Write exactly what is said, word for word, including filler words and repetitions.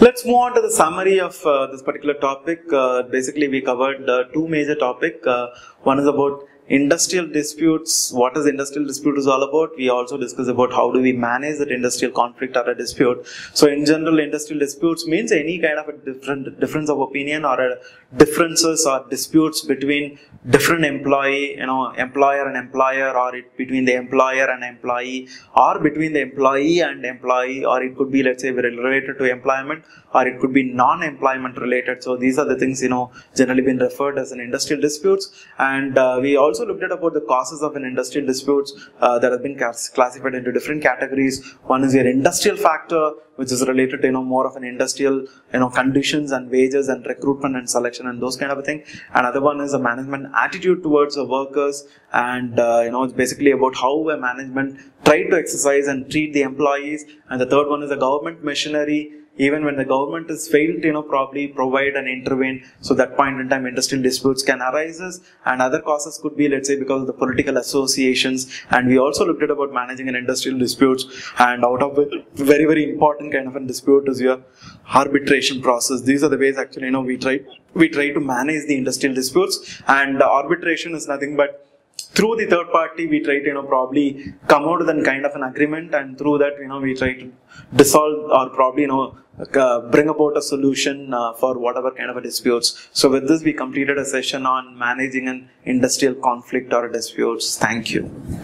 Let's move on to the summary of uh, this particular topic. Uh, basically, we covered uh, two major topics. Uh, one is about industrial disputes. What is industrial dispute is all about. We also discuss about how do we manage that industrial conflict or a dispute. So, in general, industrial disputes means any kind of a different difference of opinion or a differences or disputes between different employee, you know, employer and employer, or it between the employer and employee, or between the employee and employee, or it could be, let's say, related to employment, or it could be non-employment related. So these are the things, you know, generally been referred as an industrial disputes. And uh, we also looked at about the causes of an industrial disputes uh, that have been classified into different categories. One is your industrial factor, which is related to, you know, more of an industrial, you know, conditions and wages and recruitment and selection and those kind of a thing. Another one is a management attitude towards the workers, and uh, you know, it's basically about how a management try to exercise and treat the employees. And the third one is the government machinery. Even when the government is failed to, you know, probably provide and intervene, so that point in time industrial disputes can arise. And other causes could be, let's say, because of the political associations. And we also looked at about managing an industrial disputes, and out of it, very very important kind of a dispute is your arbitration process. These are the ways actually, you know, we try we try to manage the industrial disputes. And arbitration is nothing but through the third party, we try to, you know, probably come out with a kind of an agreement, and through that, you know, we try to dissolve or probably, you know, uh, bring about a solution uh, for whatever kind of a disputes. So with this, we completed a session on managing an industrial conflict or disputes. Thank you.